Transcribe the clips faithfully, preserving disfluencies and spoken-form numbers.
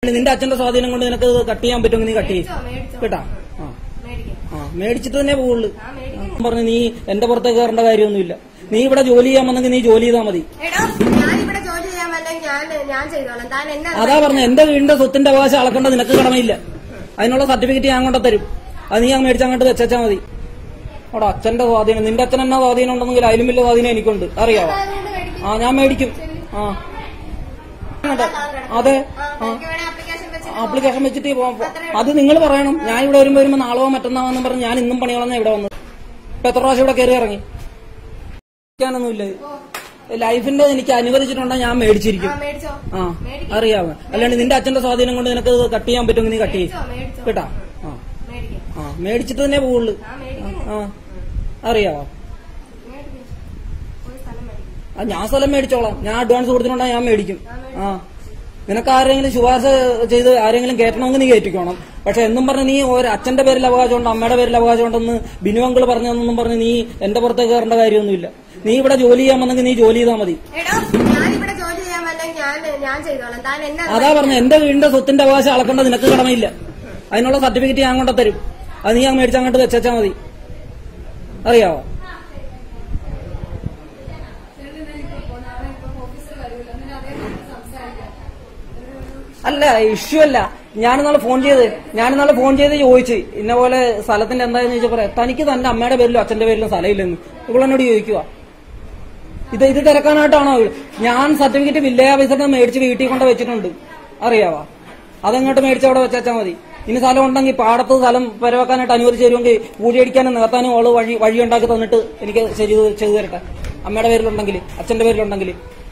നിന്റെ അച്ഛന്റെ സ്വാധീനം കൊണ്ട് നിനക്ക് കട്ട് ചെയ്യാൻ പറ്റുമെങ്കിൽ നീ കട്ട് ചെയ്യും കേട്ടാ. ആ ആ മേടിച്ചിട്ട് തന്നെ പോവുള്ളൂ. പറഞ്ഞു നീ എന്റെ പുറത്തേക്ക് കയറേണ്ട കാര്യമൊന്നുമില്ല. നീ ഇവിടെ ജോലി ചെയ്യാൻ വന്നെങ്കിൽ നീ ജോലി ചെയ്താൽ മതി. അതാ പറഞ്ഞു എന്റെ വീടിന്റെ സ്വത്തിന്റെ അവകാശം അളക്കേണ്ട നിനക്ക് കടമയില്ല. അതിനുള്ള സർട്ടിഫിക്കറ്റ് ഞാൻ കൊണ്ട തരും. അത് നീ അങ്ങ് മേടിച്ചങ്ങോട്ട് വെച്ചാൽ മതി. അവിടെ അച്ഛന്റെ സ്വാധീനം, നിന്റെ അച്ഛൻ എന്നാ സ്വാധീനം ഉണ്ടെങ്കിൽ അതിലും വലിയ സ്വാധീനം എനിക്കുണ്ട്, അറിയാവോ? ആ ഞാൻ മേടിക്കും. ആ അതെ ആപ്ലിക്കേഷൻ വെച്ചിട്ട് അത് നിങ്ങൾ പറയണം. ഞാൻ ഇവിടെ വരുമ്പോ വരുമ്പോ നാളോ മറ്റന്നാവെന്നും പറഞ്ഞ് ഞാൻ ഇന്നും പണികളെന്നാ ഇവിടെ വന്നത്. ഇപ്പൊ എത്ര പ്രാവശ്യം ഇവിടെ കയറി ഇറങ്ങി. ാനൊന്നുമില്ല. ലൈഫിന്റെ എനിക്ക് അനുവദിച്ചിട്ടുണ്ടെങ്കിൽ ഞാൻ മേടിച്ചിരിക്കും. ആ അറിയാവോ? അല്ലാണ്ട് നിന്റെ അച്ഛന്റെ സ്വാധീനം കൊണ്ട് നിനക്ക് കട്ട് ചെയ്യാൻ പറ്റുമെങ്കിൽ നീ കട്ട് ചെയ്യും കേട്ടാ. ആ ആ മേടിച്ചിട്ട് തന്നെ പോവുള്ളൂ. ആ അറിയാവോ? ആ ഞാൻ സ്ഥലം മേടിച്ചോളാം. ഞാൻ അഡ്വാൻസ് കൊടുത്തിട്ടുണ്ടെങ്കിൽ ഞാൻ മേടിക്കും. ആ നിനക്ക് ആരെങ്കിലും ശുപാർശ ചെയ്ത് ആരെങ്കിലും കയറ്റണമെങ്കിൽ നീ കയറ്റിക്കോണം. പക്ഷെ എന്നും പറഞ്ഞ് നീ ഒരു അച്ഛന്റെ പേരിൽ അവകാശമുണ്ട്, അമ്മയുടെ പേരിൽ അവകാശമുണ്ടെന്ന് ബിനു അങ്കിൾ പറഞ്ഞതെന്നും പറഞ്ഞ് നീ എന്റെ പുറത്തേക്ക് കയറേണ്ട കാര്യമൊന്നുമില്ല. നീ ഇവിടെ ജോലി ചെയ്യാൻ വന്നെങ്കിൽ നീ ജോലി ചെയ്താൽ മതി. അതാ പറഞ്ഞ എന്റെ വീടിന്റെ സ്വത്തിന്റെ അവകാശം അളക്കേണ്ട നിനക്ക് കടമയില്ല. അതിനുള്ള സർട്ടിഫിക്കറ്റ് ഞാൻ കൊണ്ട തരും. അത് നീ അങ്ങ് മേടിച്ചങ്ങോട്ട് വെച്ചാൽ മതി, അറിയാവോ? അല്ല ഇഷ്യൂ അല്ല. ഞാനിന്നാളെ ഫോൺ ചെയ്ത് ഞാനിന്നാളെ ഫോൺ ചെയ്ത് ചോദിച്ചു ഇന്ന പോലെ സ്ഥലത്തിന്റെ എന്തായെന്ന് ചോദിച്ചാൽ പറയാം തനിക്ക് തന്റെ അമ്മയുടെ പേരിലും അച്ഛന്റെ പേരിലും സ്ഥലമില്ലെന്ന് ഇവളെന്നോട് ചോദിക്കുക. ഇത് ഇത് തിരക്കാനായിട്ടാണോ? ഞാൻ സർട്ടിഫിക്കറ്റ് വില്ലേജ് ഓഫീസറിന് മേടിച്ച് വീട്ടിൽ കൊണ്ട് വെച്ചിട്ടുണ്ട്, അറിയാവാ? അതെങ്ങോട്ട് മേടിച്ച് അവിടെ വെച്ചാൽ മതി. ഇനി സ്ഥലം ഉണ്ടെങ്കിൽ പാടത്ത് സ്ഥലം പരവാക്കാനായിട്ട് അനുവദിച്ച് തരുമെങ്കിൽ പൂജ അടിക്കാനും നികത്താനും അവള് വഴി വഴി ഉണ്ടാക്കി തന്നിട്ട് എനിക്ക് ശരി ചെയ്തു തരട്ടെ. അമ്മയുടെ പേരിലുണ്ടെങ്കിൽ അച്ഛന്റെ പേരിലുണ്ടെങ്കിൽ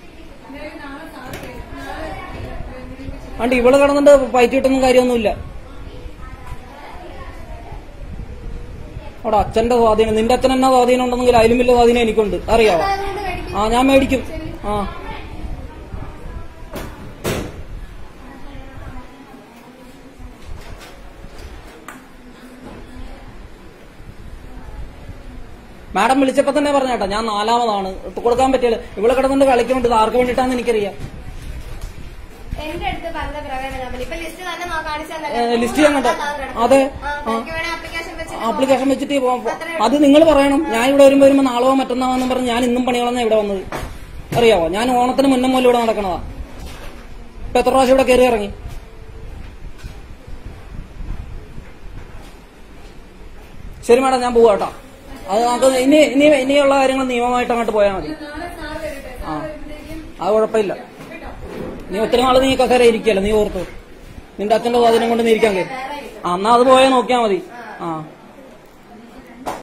അണ്ട് ഇവള് കിടന്നിട്ട് പയറ്റിയിട്ടൊന്നും കാര്യമൊന്നുമില്ല. അവിടെ അച്ഛന്റെ സ്വാധീനം, നിന്റെ അച്ഛൻ എന്നാ സ്വാധീനം ഉണ്ടെങ്കിൽ അതിലും വലിയ സ്വാധീനം എനിക്കുണ്ട്, അറിയാവോ? ആ ഞാൻ മേടിക്കും. ആ മാഡം വിളിച്ചപ്പോ തന്നെ പറഞ്ഞേട്ടാ ഞാൻ നാലാമതാണ് കൊടുക്കാൻ പറ്റില്ല. ഇവിടെ കിടന്നുകൊണ്ട് കളിക്കുന്നുണ്ട്. ഇത് ആർക്ക് വേണ്ടിയിട്ടാന്ന് എനിക്കറിയാം. ലിസ്റ്റ് ചെയ്യാൻ കണ്ടോ? അതെ ആപ്ലിക്കേഷൻ വെച്ചിട്ട് അത് നിങ്ങൾ പറയണം. ഞാൻ ഇവിടെ വരുമ്പോ വരുമ്പോ നാളോ മറ്റന്നാവെന്നും പറഞ്ഞ് ഞാൻ ഇന്നും പണികളെന്നാ ഇവിടെ വന്നത്, അറിയാവോ? ഞാൻ ഓണത്തിന് മുന്നേ മൂലം ഇവിടെ നടക്കണതാ. ഇപ്പൊ എത്ര പ്രാവശ്യം ഇവിടെ കയറി ഇറങ്ങി. ശരി മാഡം ഞാൻ പോവാ കേട്ടോ. അത് നമുക്ക് ഇനി ഇനി ഇനിയുള്ള കാര്യങ്ങൾ നിയമമായിട്ട് അങ്ങോട്ട് പോയാൽ മതി. ആ അത് കുഴപ്പമില്ല. നീ ഒത്തിരി നാള് നീ കസേര ഇരിക്കല്ലോ, നീ ഓർത്തു നിന്റെ അച്ഛന്റെ സ്വാധീനം കൊണ്ട് നീ ഇരിക്കാൻ കഴിയും. ആ എന്നാ അത് പോയാൽ നോക്കിയാൽ മതി. ആ